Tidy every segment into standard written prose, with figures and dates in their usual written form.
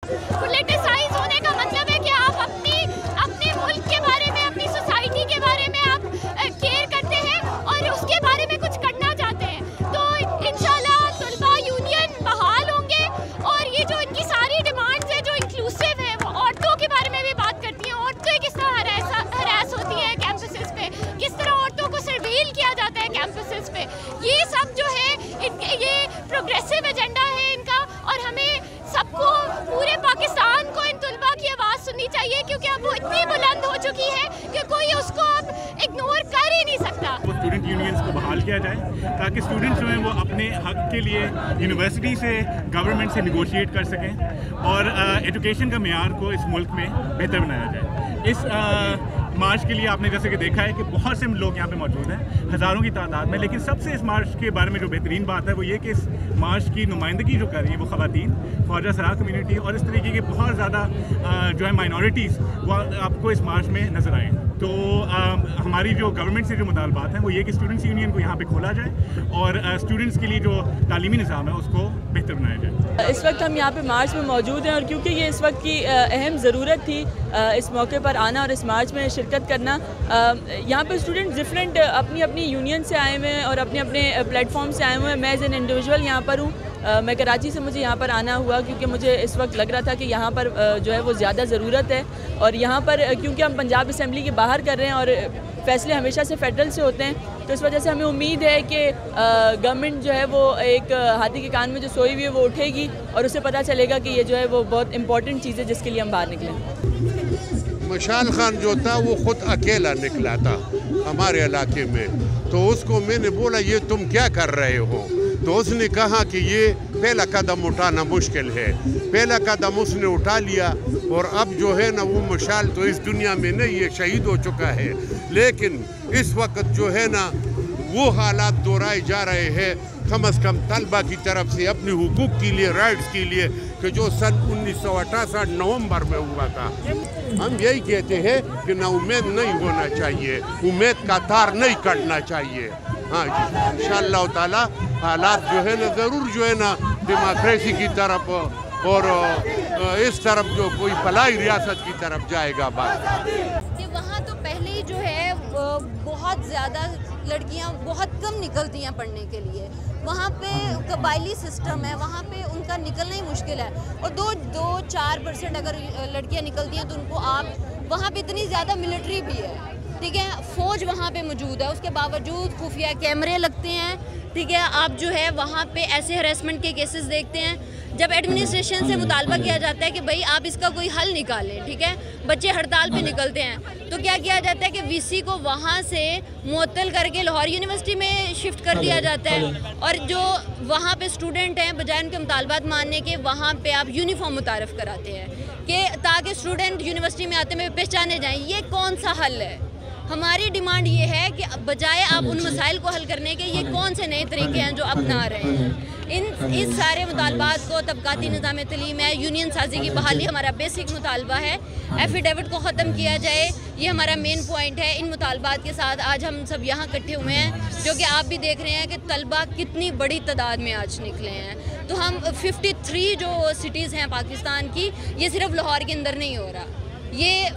Politicise होने का मतलब है कि आप अपने मुल्क के बारे में, अपनी सोसाइटी के बारे में आप केयर करते हैं और उसके बारे में कुछ करना चाहते हैं। तो इंशाल्लाह तलबा यूनियन बहाल होंगे और ये जो इनकी सारी डिमांड्स है जो इंक्लूसिव है, वो औरतों के बारे में भी बात करती हैं। औरतें किस तरह हरास होती हैं कैंपसेस पे, किस तरह औरतों को सर्वेल किया जाता है कैंपसेस पे, ये सब जो है ये प्रोग्रेसिव एजेंडा है इनका। और हमें सबको, पूरे पाकिस्तान को इन तलबा की आवाज़ सुननी चाहिए, क्योंकि अब वो इतनी बुलंद हो चुकी है कि कोई उसको अब इग्नोर कर ही नहीं सकता। वो स्टूडेंट यूनियंस को बहाल किया जाए ताकि स्टूडेंट्स जो हैं वो अपने हक के लिए यूनिवर्सिटी से, गवर्नमेंट से निगोशिएट कर सकें और एजुकेशन का मेयार को इस मुल्क में बेहतर बनाया जाए। इस मार्च के लिए आपने जैसे कि देखा है कि बहुत से लोग यहाँ पे मौजूद हैं, हज़ारों की तादाद में, लेकिन सबसे इस मार्च के बारे में जो बेहतरीन बात है वो ये कि इस मार्च की नुमाइंदगी जो कर रही है वो ख़वातीन, ख्वाजा सरा कम्यूनिटी और इस तरीके की बहुत ज़्यादा जो है माइनॉरिटीज़ वो आपको इस मार्च में नज़र आए। तो हमारी जो गवर्नमेंट से जो मुतालबात हैं वो ये कि स्टूडेंट्स यूनियन को यहाँ पे खोला जाए और स्टूडेंट्स के लिए जो तालीमी निज़ाम है उसको बेहतर बनाया जाए। इस वक्त हम यहाँ पे मार्च में मौजूद हैं और क्योंकि ये इस वक्त की अहम ज़रूरत थी इस मौके पर आना और इस मार्च में शिरकत करना। यहाँ पे स्टूडेंट डिफरेंट अपनी अपनी यूनियन से आए हुए हैं और अपने अपने प्लेटफॉर्म से आए हुए हैं। मैं एज एन इंडिविजुअल यहाँ पर हूँ। मैं कराची से मुझे यहाँ पर आना हुआ क्योंकि मुझे इस वक्त लग रहा था कि यहाँ पर जो है वो ज़्यादा ज़रूरत है। और यहाँ पर क्योंकि हम पंजाब असम्बली के बाहर कर रहे हैं और फ़ैसले हमेशा से फेडरल से होते हैं, तो इस वजह से हमें उम्मीद है कि गवर्नमेंट जो है वो एक हाथी के कान में जो सोई हुई है वो उठेगी और उसे पता चलेगा कि ये जो है वो बहुत इंपॉर्टेंट चीज़ है जिसके लिए हम बाहर निकले। मशाल खान जो था वो ख़ुद अकेला निकला था हमारे इलाके में, तो उसको मैंने बोला ये तुम क्या कर रहे हो, तो उसने कहा कि ये पहला कदम उठाना मुश्किल है। पहला कदम उसने उठा लिया और अब जो है ना वो मशाल तो इस दुनिया में नहीं, ये शहीद हो चुका है। लेकिन इस वक्त जो है ना वो हालात दोहराए जा रहे हैं कम अज़ कम तलबा की तरफ से अपने हुकूक के लिए, राइट्स के लिए, कि जो सन 1968 नवंबर में हुआ था। हम यही कहते हैं कि ना उम्मीद नहीं होना चाहिए, उम्मीद का तार नहीं कटना चाहिए। हाँ इंशाअल्लाह ताला हालात जो है ना ज़रूर जो है ना डेमोक्रेसी की तरफ और इस तरफ जो कोई फलाही रियासत की तरफ जाएगा। बात वहाँ तो पहले ही जो है बहुत ज़्यादा लड़कियाँ बहुत कम निकलती हैं पढ़ने के लिए। वहाँ पे कबायली सिस्टम है, वहाँ पे उनका निकलना ही मुश्किल है। और 2-4% अगर लड़कियाँ निकलती हैं तो उनको आप वहाँ पे इतनी ज़्यादा मिलिट्री भी है, ठीक है, फ़ौज वहाँ पे मौजूद है, उसके बावजूद खुफिया कैमरे लगते हैं, ठीक है। आप जो है वहाँ पे ऐसे हरेसमेंट के केसेस देखते हैं। जब एडमिनिस्ट्रेशन से मुतालबा किया जाता है कि भाई आप इसका कोई हल निकालें, ठीक है, बच्चे हड़ताल पे निकलते हैं, तो क्या किया जाता है कि वीसी को वहाँ से मुअत्तल करके लाहौर यूनिवर्सिटी में शिफ्ट कर दिया जाता है। और जो वहाँ पे स्टूडेंट हैं बजाय उनके मुतालबात मानने के, वहाँ पे आप यूनिफॉर्म मुतारफ़ कराते हैं कि ताकि स्टूडेंट यूनिवर्सिटी में आते हुए पहचाने जाएँ। ये कौन सा हल है? हमारी डिमांड ये है कि बजाय आप उन मसाइल को हल करने के, ये कौन से नए तरीके हैं जो अपना रहे हैं। इस सारे मुतालबात को, तबकाती निज़ाम तलीम है, यूनियन साजी की बहाली हमारा बेसिक मुतालबा है। एफिडेविट को ख़त्म किया जाए, ये हमारा मेन पॉइंट है। इन मुतालबात के साथ आज हम सब यहाँ इकट्ठे हुए हैं, जो कि आप भी देख रहे हैं कि तलबा कितनी बड़ी तादाद में आज निकले हैं। तो हम 53 जो सिटीज़ हैं पाकिस्तान की, ये सिर्फ लाहौर के अंदर नहीं हो रहा, ये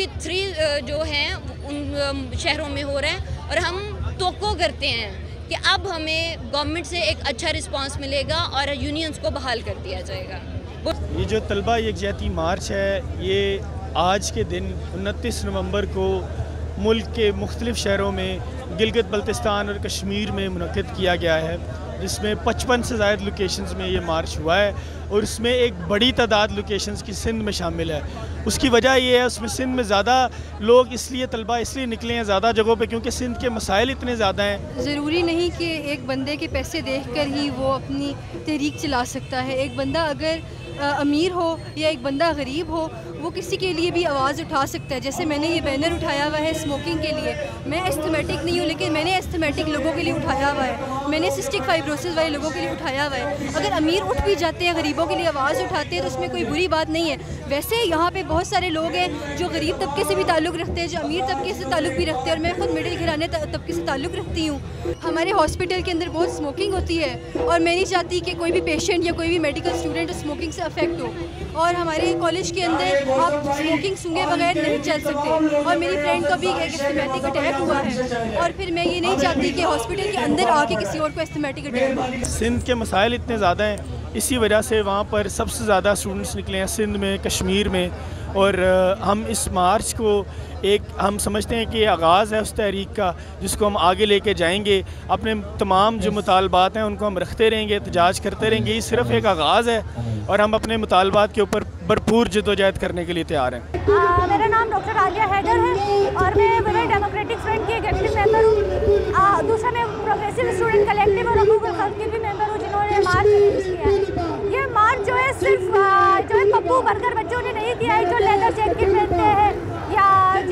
53 जो हैं उन शहरों में हो रहे हैं। और हम तवक्को करते हैं कि अब हमें गवर्नमेंट से एक अच्छा रिस्पांस मिलेगा और यूनियंस को बहाल कर दिया जाएगा। ये जो तलबा यकजहती मार्च है, ये आज के दिन 29 नवंबर को मुल्क के मुख्तलिफ़ शहरों में, गिलगित बल्तिस्तान और कश्मीर में मुनक़िद किया गया है, जिसमें 55 से ज़ायद लोकेशंस में ये मार्च हुआ है और इसमें एक बड़ी तादाद लोकेशंस की सिंध में शामिल है। उसकी वजह ये है, उसमें सिंध में ज़्यादा लोग इसलिए तलबा इसलिए निकले हैं ज़्यादा जगहों पे क्योंकि सिंध के मसाइल इतने ज़्यादा हैं। ज़रूरी नहीं कि एक बंदे के पैसे देखकर ही वो अपनी तहरीक चला सकता है। एक बंदा अगर अमीर हो या एक बंदा गरीब हो, वो किसी के लिए भी आवाज़ उठा सकता है। जैसे मैंने ये बैनर उठाया हुआ है स्मोकिंग के लिए, मैं एस्थमेटिक नहीं हूँ लेकिन मैंने एस्थमेटिक लोगों के लिए उठाया हुआ है, मैंने सिस्टिक फाइब्रोसिस वाले लोगों के लिए उठाया हुआ है। अगर अमीर उठ भी जाते हैं, गरीबों के लिए आवाज़ उठाते हैं, तो उसमें कोई बुरी बात नहीं है। वैसे यहाँ पे बहुत सारे लोग हैं जो गरीब तबके से भी ताल्लुक़ रखते हैं, जो अमीर तबके से ताल्लुक़ भी रखते हैं, और मैं खुद मिडिल घराने तबके से ताल्लुक़ रखती हूँ। हमारे हॉस्पिटल के अंदर बहुत स्मोकिंग होती है और मैं नहीं चाहती कि कोई भी पेशेंट या कोई भी मेडिकल स्टूडेंट स्मोकिंग से अफेक्ट हो। और हमारे कॉलेज के अंदर आप स्मोकिंग सूंघे बगैर नहीं चल सकते। और मेरी फ्रेंड का भी एक एस्थमेटिक अटैक हुआ है और फिर मैं ये नहीं चाहती कि हॉस्पिटल के अंदर आके किसी और को एस्थमेटिक अटैक हो। सिंध के मसाइल इतने ज़्यादा हैं, इसी वजह से वहाँ पर सबसे ज़्यादा स्टूडेंट्स निकले हैं सिंध में, कश्मीर में। और हम इस मार्च को हम समझते हैं कि ये आगाज़ है उस तहरीक का जिसको हम आगे लेके जाएंगे। अपने तमाम जो मुतालबात हैं उनको हम रखते रहेंगे, एहतजाज करते रहेंगे। ये सिर्फ एक आगाज़ है और हम अपने मुतालबात के ऊपर भरपूर जद्दोजहद करने के लिए तैयार हैं। मेरा नाम डॉक्टर आलिया हैदर है और मैं वुमेन डेमोक्रेटिक फ्रंट की एक एक्टिव मेंबर हूँ। दूसरा मैं प्रोग्रेसिव स्टूडेंट कलेक्टिव और हकूक़ खल्क़ की भी मेंबर हूँ जिन्होंने मार्च अरेंज किया है। ये मार्च जो है सिर्फ जो है पप्पू बर्गर बच्चों ने नहीं किया है जो लेदर जैकेट पहनते हैं या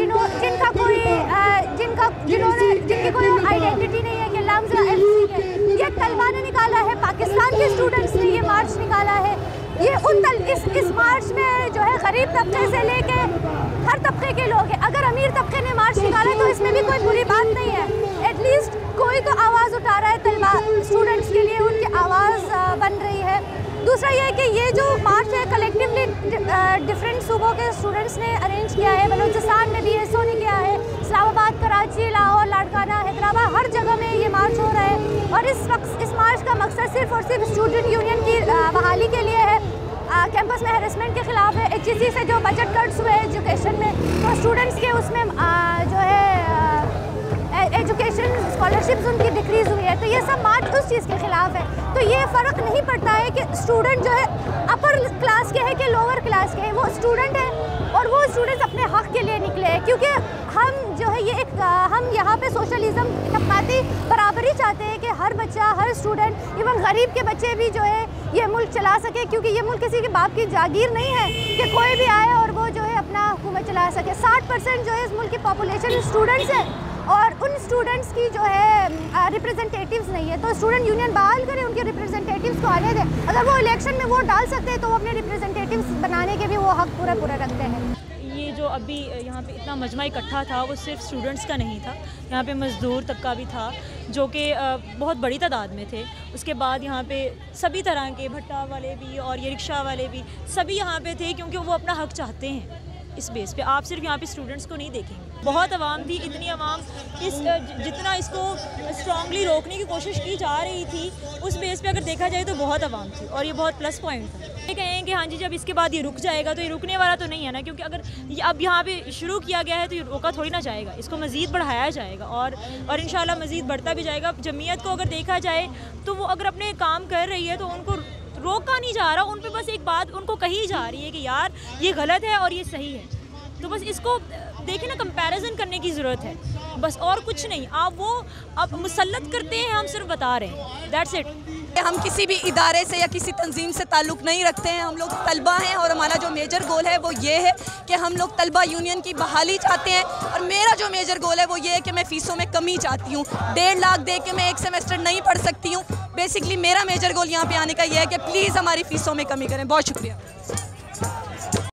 जिनकी कोई आइडेंटिटी नहीं है कि लम्स या एलसी के। ये तलबा ने निकाला है, पाकिस्तान के स्टूडेंट्स ने ये मार्च निकाला है। ये इस मार्च में जो है गरीब तबके से लेके हर तबके के लोग हैं। अगर अमीर तबके ने मार्च निकाला तो इसमें भी कोई बुरी बात नहीं है। एटलीस्ट कोई तो आवाज़ उठा रहा है तलबा स्टूडेंट्स के लिए, उनकी आवाज़ बन रही है। दूसरा ये है कि ये जो मार्च है कलेक्टिवली डिफरेंट सूबों के स्टूडेंट्स ने अरेंज किया है। बलूचिस्तान में BSO ने किया है, इस्लामाबाद, कराची, लाहौर, लाड़काना, हैदराबाद, हर जगह में ये मार्च हो रहा है। और इस मार्च का मकसद सिर्फ और सिर्फ स्टूडेंट यूनियन की बहाली के लिए है। कैंपस में हैरेसमेंट के खिलाफ है। HEC से जो बजट कट्स हुए एजुकेशन में तो स्टूडेंट्स के उसमें जो है एजुकेशन स्कॉलरशिप्स उनकी डिक्रीज़ हुई है। तो ये सब मार्च उस चीज़ के खिलाफ है। तो ये फ़र्क नहीं पड़ता है कि स्टूडेंट जो है अपर क्लास के है कि लोअर क्लास के है, वो स्टूडेंट है और वो स्टूडेंट्स अपने हक़ के लिए निकले हैं। क्योंकि हम जो है हम यहाँ पे सोशलिज़म, तबकाती बराबरी चाहते हैं कि हर बच्चा, हर स्टूडेंट, इवन गरीब के बच्चे भी जो है ये मुल्क चला सके। क्योंकि ये मुल्क किसी के बाप की जागीर नहीं है कि कोई भी आए और वो जो है अपना हुकूमत चला सके। 60% जो है इस मुल्क की पॉपुलेशन स्टूडेंट्स है और उन स्टूडेंट्स की जो है रिप्रेजेंटेटिव्स नहीं है। तो स्टूडेंट यूनियन बहाल करें, उनके रिप्रेजेंटेटिव्स को आने दें। अगर वो इलेक्शन में वोट डाल सकते हैं तो वो अपने रिप्रेजेंटेटिव्स बनाने के भी वो हक पूरा रखते हैं। ये जो अभी यहाँ पे इतना मजमा इकट्ठा था वो सिर्फ स्टूडेंट्स का नहीं था, यहाँ पे मज़दूर तबका भी था जो कि बहुत बड़ी तादाद में थे। उसके बाद यहाँ पे सभी तरह के भट्टा वाले भी और ये रिक्शा वाले भी सभी यहाँ पे थे क्योंकि वो अपना हक चाहते हैं। इस बेस पे आप सिर्फ यहाँ पे स्टूडेंट्स को नहीं देखेंगे। बहुत आवाम थी, इतनी आवाम जितना इसको स्ट्रांगली रोकने की कोशिश की जा रही थी उस बेस पे अगर देखा जाए तो बहुत आवाम थी और ये बहुत प्लस पॉइंट था। ये कहें कि हाँ जी जब इसके बाद ये रुक जाएगा तो ये रुकने वाला तो नहीं है ना, क्योंकि अगर अब यहाँ पे शुरू किया गया है तो ये रोका थोड़ी ना जाएगा, इसको मज़ीद बढ़ाया जाएगा और इंशाल्लाह मज़ीद बढ़ता भी जाएगा। जमीयत को अगर देखा जाए तो वो अगर अपने काम कर रही है तो उनको रोका नहीं जा रहा, उन पे बस एक बात उनको कही जा रही है कि यार ये गलत है और ये सही है। तो बस इसको देखें ना, कंपैरिजन करने की ज़रूरत है बस, और कुछ नहीं। आप वो अब मुसल्लत करते हैं, हम सिर्फ बता रहे हैं, दैट्स इट। हम किसी भी इदारे से या किसी तंजीम से ताल्लुक़ नहीं रखते हैं। हम लोग तलबा हैं और हमारा जो मेजर गोल है वो ये है कि हम लोग तलबा यूनियन की बहाली चाहते हैं। और मेरा जो मेजर गोल है वो ये है कि मैं फ़ीसों में कमी चाहती हूँ। 1.5 लाख दे के मैं एक सेमेस्टर नहीं पढ़ सकती हूँ। बेसिकली मेरा मेजर गोल यहाँ पे आने का ये है कि प्लीज़ हमारी फ़ीसों में कमी करें। बहुत शुक्रिया।